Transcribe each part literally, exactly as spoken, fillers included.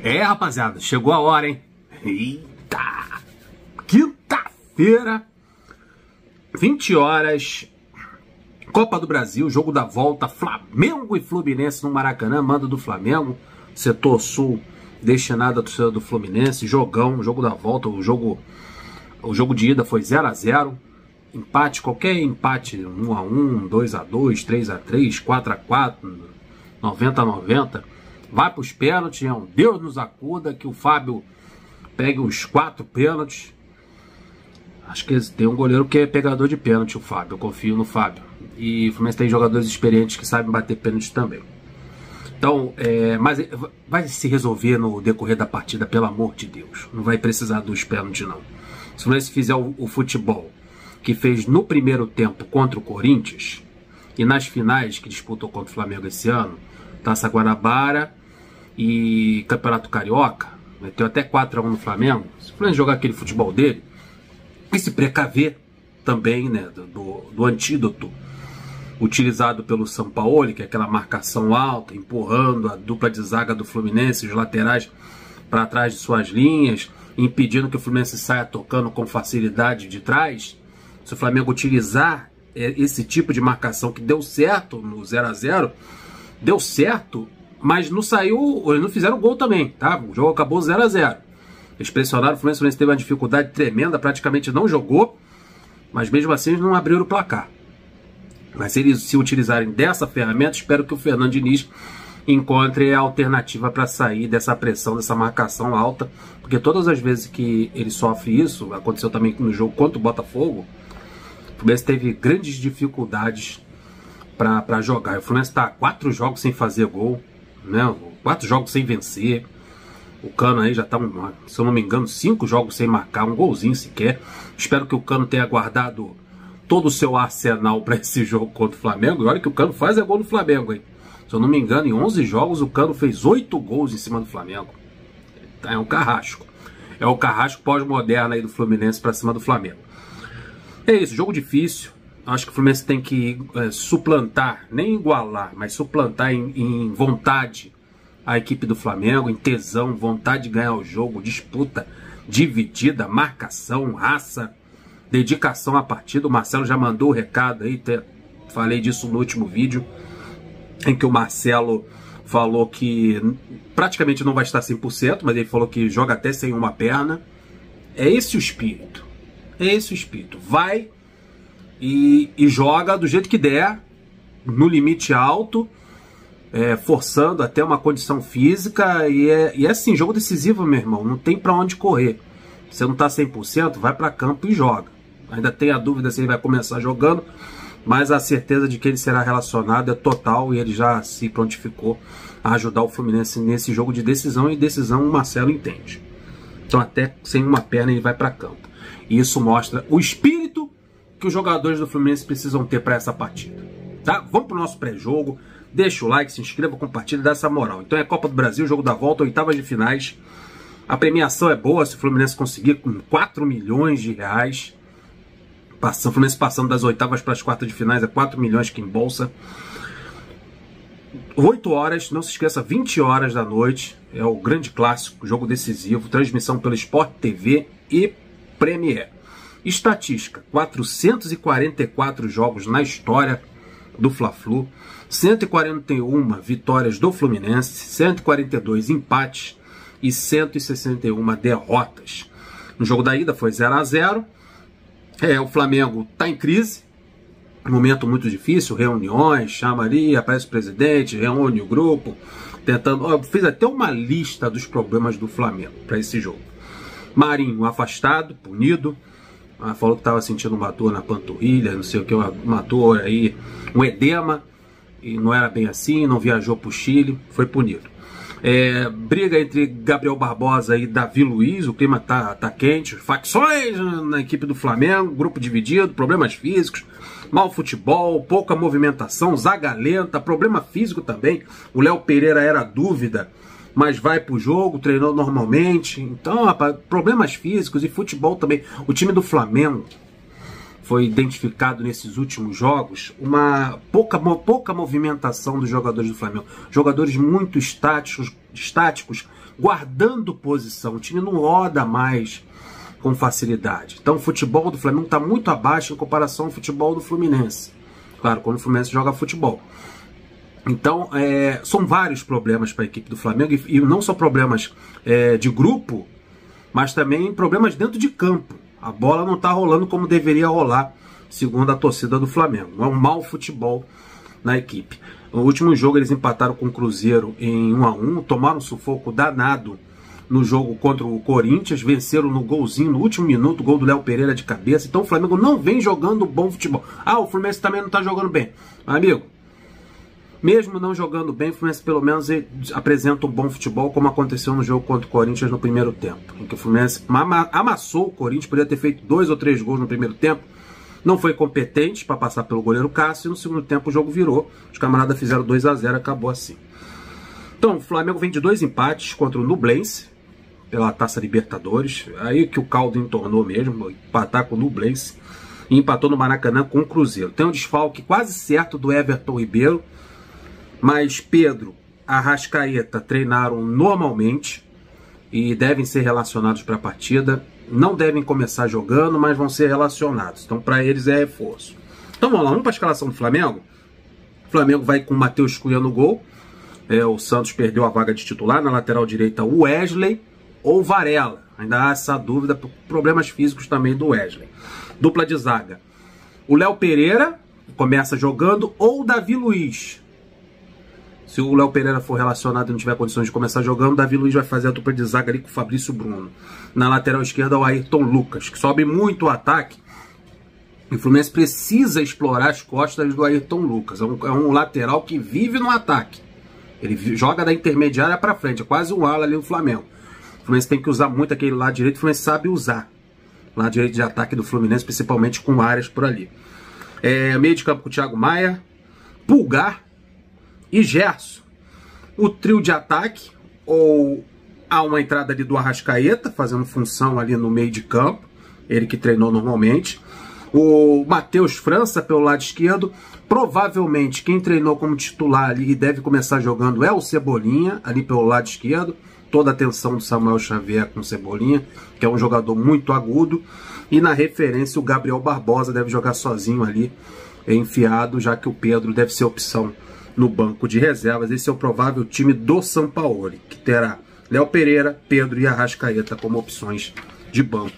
É, rapaziada, chegou a hora, hein? Eita! Quinta-feira, vinte horas, Copa do Brasil, jogo da volta, Flamengo e Fluminense no Maracanã, mando do Flamengo, setor sul destinado à torcida do Fluminense, jogão, jogo da volta, o jogo, o jogo de ida foi zero a zero, empate, qualquer empate, um a um, dois a dois, três a três, quatro a quatro, noventa a noventa, vai para os pênaltis, é um Deus nos acuda, que o Fábio pegue os quatro pênaltis. Acho que tem um goleiro que é pegador de pênalti, o Fábio, eu confio no Fábio. E o Fluminense tem jogadores experientes que sabem bater pênalti também. Então, é, mas vai se resolver no decorrer da partida, pelo amor de Deus. Não vai precisar dos pênaltis, não. Se o Fluminense fizer o, o futebol que fez no primeiro tempo contra o Corinthians e nas finais que disputou contra o Flamengo esse ano, Taça Guanabara e Campeonato Carioca, meteu até quatro a um no Flamengo. Se o Fluminense jogar aquele futebol dele e se precaver também, né, do, do antídoto utilizado pelo Sampaoli, que é aquela marcação alta, empurrando a dupla de zaga do Fluminense, os laterais para trás de suas linhas, impedindo que o Fluminense saia tocando com facilidade de trás. Se o Flamengo utilizar esse tipo de marcação que deu certo no zero a zero, deu certo, mas não saiu, eles não fizeram gol também, tá? O jogo acabou zero a zero. Eles pressionaram, o Fluminense, o Fluminense teve uma dificuldade tremenda, praticamente não jogou, mas mesmo assim eles não abriram o placar. Mas se eles se utilizarem dessa ferramenta, espero que o Fernando Diniz encontre a alternativa para sair dessa pressão, dessa marcação alta, porque todas as vezes que ele sofre isso, aconteceu também no jogo contra o Botafogo, o Fluminense teve grandes dificuldades para jogar. O Fluminense está quatro jogos sem fazer gol, né? Quatro jogos sem vencer. O Cano aí já está, se eu não me engano, cinco jogos sem marcar, um golzinho sequer. Espero que o Cano tenha guardado todo o seu arsenal para esse jogo contra o Flamengo. E olha que o Cano faz é gol no Flamengo, hein? Se eu não me engano, em onze jogos o Cano fez oito gols em cima do Flamengo. É um carrasco. É o carrasco pós-moderno aí do Fluminense para cima do Flamengo. É isso, jogo difícil. Acho que o Fluminense tem que é, suplantar, nem igualar, mas suplantar em, em vontade a equipe do Flamengo, em tesão, vontade de ganhar o jogo, disputa dividida, marcação, raça, dedicação à partida. O Marcelo já mandou o recado aí, até falei disso no último vídeo, em que o Marcelo falou que praticamente não vai estar cem por cento, mas ele falou que joga até sem uma perna. É esse o espírito, é esse o espírito. Vai e, e joga do jeito que der, no limite alto, é, forçando até uma condição física, e é, e é assim, jogo decisivo, meu irmão, não tem pra onde correr. Você não tá cem por cento, vai pra campo e joga. Ainda tem a dúvida se ele vai começar jogando, mas a certeza de que ele será relacionado é total, e ele já se prontificou a ajudar o Fluminense nesse jogo de decisão, e decisão o Marcelo entende. Então até sem uma perna ele vai pra campo. E isso mostra o espírito que os jogadores do Fluminense precisam ter para essa partida. Tá? Vamos pro nosso pré-jogo. Deixa o like, se inscreva, compartilha, dá essa moral. Então é Copa do Brasil, jogo da volta, oitavas de finais. A premiação é boa se o Fluminense conseguir, com quatro milhões de reais. Passando, o Fluminense passando das oitavas para as quartas de finais, é quatro milhões que em bolsa. oito horas, não se esqueça, vinte horas da noite. É o grande clássico, jogo decisivo. Transmissão pelo Sport T V e Premier. Estatística, quatrocentos e quarenta e quatro jogos na história do Fla-Flu, cento e quarenta e uma vitórias do Fluminense, cento e quarenta e dois empates e cento e sessenta e uma derrotas. No jogo da ida foi zero a zero. É, o Flamengo está em crise, um momento muito difícil, reuniões, chama ali, aparece o presidente, reúne o grupo, tentando... Eu fiz até uma lista dos problemas do Flamengo para esse jogo. Marinho afastado, punido, falou que estava sentindo uma dor na panturrilha, não sei o que, uma, uma dor aí, um edema, e não era bem assim, não viajou para o Chile, foi punido. É, briga entre Gabriel Barbosa e Davi Luiz, o clima tá, tá quente, facções na equipe do Flamengo, grupo dividido, problemas físicos, mau futebol, pouca movimentação, zaga lenta, problema físico também. O Léo Pereira era dúvida, mas vai pro jogo, treinou normalmente. Então, rapaz, problemas físicos e futebol também. O time do Flamengo foi identificado nesses últimos jogos uma pouca, pouca movimentação dos jogadores do Flamengo. Jogadores muito estáticos, estáticos guardando posição. O time não roda mais com facilidade. Então o futebol do Flamengo está muito abaixo em comparação ao futebol do Fluminense. Claro, quando o Fluminense joga futebol. Então, é, são vários problemas para a equipe do Flamengo, e, e não só problemas é, de grupo, mas também problemas dentro de campo. A bola não está rolando como deveria rolar, segundo a torcida do Flamengo. É um mau futebol na equipe. No último jogo eles empataram com o Cruzeiro em um a um, tomaram um sufoco danado no jogo contra o Corinthians, venceram no golzinho no último minuto, gol do Léo Pereira de cabeça. Então o Flamengo não vem jogando bom futebol. Ah, o Fluminense também não está jogando bem. Amigo, mesmo não jogando bem, o Fluminense pelo menos apresenta um bom futebol, como aconteceu no jogo contra o Corinthians no primeiro tempo, em que o Fluminense amassou o Corinthians, poderia ter feito dois ou três gols no primeiro tempo, não foi competente para passar pelo goleiro Cássio, e no segundo tempo o jogo virou, os camaradas fizeram dois a zero, acabou assim. Então o Flamengo vem de dois empates contra o Nublense, pela Taça Libertadores, aí que o caldo entornou mesmo, empatar com o Nublense, e empatou no Maracanã com o Cruzeiro. Tem um desfalque quase certo do Everton Ribeiro, mas Pedro, Arrascaeta treinaram normalmente e devem ser relacionados para a partida. Não devem começar jogando, mas vão ser relacionados. Então, para eles é reforço. Então, vamos lá, vamos para a escalação do Flamengo. O Flamengo vai com o Matheus Cunha no gol. É, o Santos perdeu a vaga de titular. Na lateral direita, o Wesley ou Varela. Ainda há essa dúvida por problemas físicos também do Wesley. Dupla de zaga. O Léo Pereira começa jogando ou o Davi Luiz. Se o Léo Pereira for relacionado e não tiver condições de começar jogando, o Davi Luiz vai fazer a dupla de zaga ali com o Fabrício Bruno. Na lateral esquerda, o Ayrton Lucas, que sobe muito o ataque. E o Fluminense precisa explorar as costas do Ayrton Lucas. É um, é um lateral que vive no ataque. Ele joga da intermediária para frente, é quase um ala ali no Flamengo. O Fluminense tem que usar muito aquele lado direito, o Fluminense sabe usar. Lado direito de ataque do Fluminense, principalmente com áreas por ali. É, meio de campo com o Thiago Maia, Pulgar e Gerson. O trio de ataque, ou há uma entrada ali do Arrascaeta, fazendo função ali no meio de campo, ele que treinou normalmente. O Matheus França pelo lado esquerdo. Provavelmente quem treinou como titular ali e deve começar jogando é o Cebolinha, ali pelo lado esquerdo. Toda a atenção do Samuel Xavier com o Cebolinha, que é um jogador muito agudo. E na referência o Gabriel Barbosa deve jogar sozinho ali, enfiado, já que o Pedro deve ser opção no banco de reservas. Esse é o provável time do Sampaoli, que terá Léo Pereira, Pedro e Arrascaeta como opções de banco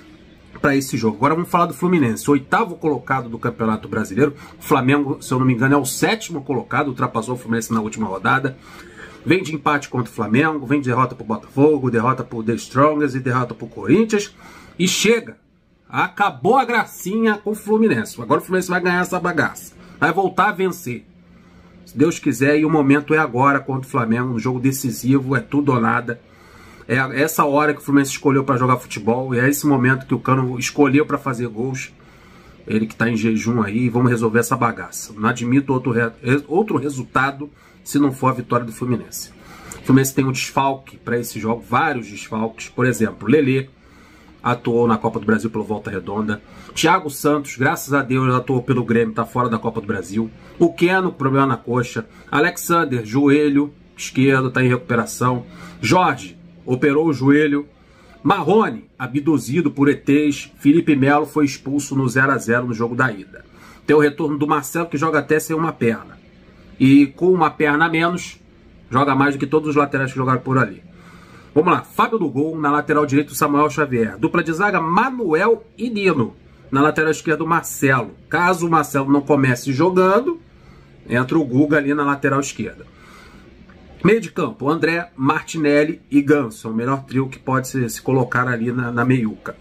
para esse jogo. Agora vamos falar do Fluminense, oitavo colocado do Campeonato Brasileiro. O Flamengo, se eu não me engano, é o sétimo colocado, ultrapassou o Fluminense na última rodada. Vem de empate contra o Flamengo, vem de derrota para o Botafogo, derrota para o The Strongest e derrota para o Corinthians. E chega, acabou a gracinha com o Fluminense. Agora o Fluminense vai ganhar essa bagaça, vai voltar a vencer. Se Deus quiser, e o momento é agora contra o Flamengo, um jogo decisivo, é tudo ou nada. É essa hora que o Fluminense escolheu para jogar futebol, e é esse momento que o Cano escolheu para fazer gols. Ele que está em jejum aí, vamos resolver essa bagaça. Não admito outro, re... outro resultado se não for a vitória do Fluminense. O Fluminense tem um desfalque para esse jogo, vários desfalques. Por exemplo, Lelê atuou na Copa do Brasil pelo Volta Redonda. Thiago Santos, graças a Deus, atuou pelo Grêmio, está fora da Copa do Brasil. O Keno, problema na coxa. Alexander, joelho esquerdo, está em recuperação. Jorge, operou o joelho. Marrone, abduzido por E Tês. Felipe Melo foi expulso no zero a zero no jogo da ida. Tem o retorno do Marcelo, que joga até sem uma perna. E com uma perna a menos, joga mais do que todos os laterais que jogaram por ali. Vamos lá, Fábio do gol, na lateral direito Samuel Xavier. Dupla de zaga, Manuel e Nino. Na lateral esquerda, Marcelo. Caso o Marcelo não comece jogando, entra o Guga ali na lateral esquerda. Meio de campo, André, Martinelli e Ganso. É o melhor trio que pode se, se colocar ali na, na meiuca.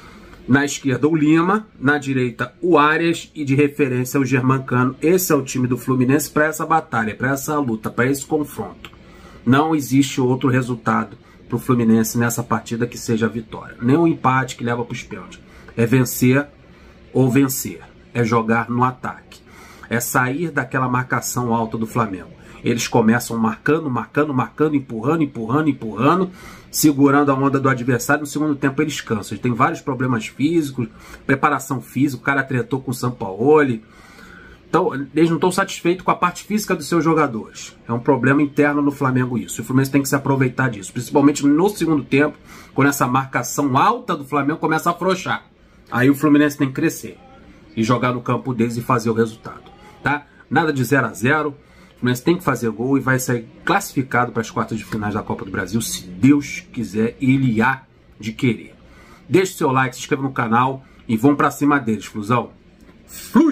Na esquerda, o Lima. Na direita, o Arias. E de referência, o Germancano. Esse é o time do Fluminense para essa batalha, para essa luta, para esse confronto. Não existe outro resultado para o Fluminense nessa partida que seja a vitória. Nem o empate que leva para os pênaltis. É vencer ou vencer. É jogar no ataque. É sair daquela marcação alta do Flamengo. Eles começam marcando, marcando, marcando, empurrando, empurrando, empurrando, segurando a onda do adversário. No segundo tempo eles cansam. Eles têm vários problemas físicos, preparação física. O cara tretou com o Sampaoli. Então, eles não estão satisfeitos com a parte física dos seus jogadores. É um problema interno no Flamengo isso. O Fluminense tem que se aproveitar disso. Principalmente no segundo tempo, quando essa marcação alta do Flamengo começa a afrouxar. Aí o Fluminense tem que crescer. E jogar no campo deles e fazer o resultado. Tá? Nada de zero a zero. O Fluminense tem que fazer gol e vai sair classificado para as quartas de finais da Copa do Brasil, se Deus quiser e Ele há de querer. Deixe seu like, se inscreva no canal e vão para cima deles, Flusão. Flu!